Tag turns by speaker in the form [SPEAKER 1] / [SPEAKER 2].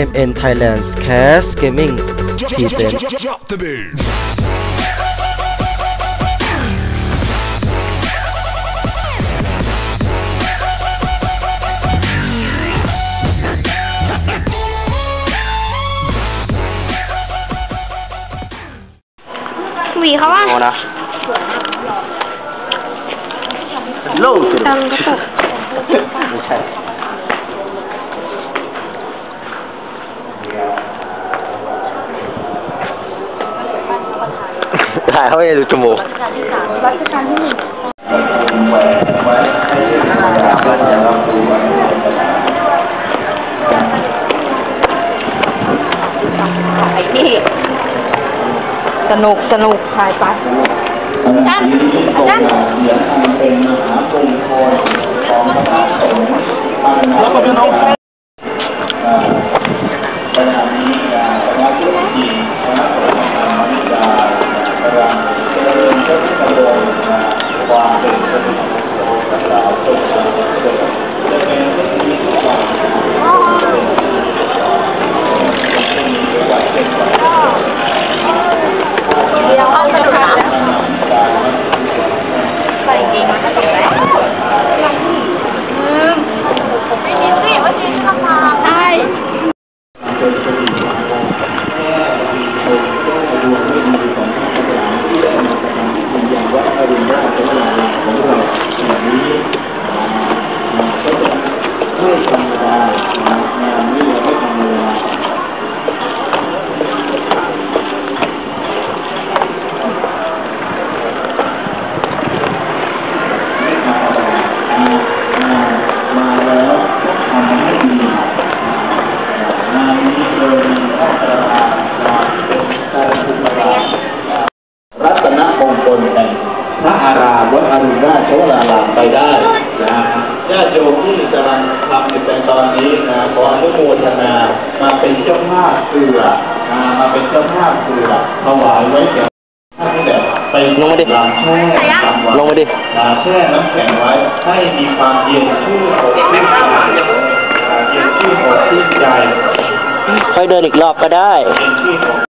[SPEAKER 1] MN Thailand Cast Gaming Present
[SPEAKER 2] หวีเขาว่า
[SPEAKER 1] นะโลก
[SPEAKER 2] ดังกระตุก
[SPEAKER 1] ไม่ใช่ถ่ายเขาให้ดูจมูก
[SPEAKER 2] รัชกาลที่1ไอ้นี่สนุกถ่ายไปด้านเป็นมหามงคลของพระสงฆ์แล้วก็พี่น้องขณะนี้คณะผู้ที่คณะสงฆ์ธรรมนิกายกำลังเจริญพระพุทธมนต์ความเป็นพระพุทธมนต์ของเราจนจะเป็นพระที่มีความเดี๋ยวเอากระดูกใส่เกงมันก็ตกแล้วไม่มีสิว่าจริงราคาได้รัตนมงคลแห่งพระอารามวัดอรุณราชวรารามไปได้นะญาติโยมที่กำลังทำอยู่ในตอนนี้นะขออนุโมทนามาเป็นเจ้าภาพเสือมาเป็นเจ้าภาพเสือถวายไว้แก่ท่านแบบไปลงมาดิลาแช่ลงมาดิลาแช่น้ำแข็งไว้ให้มีความเย็นชื่นอกชื่นใจเย็นชื่นอกชื่นใจ
[SPEAKER 1] ไปเดินอีกรอบก็ได้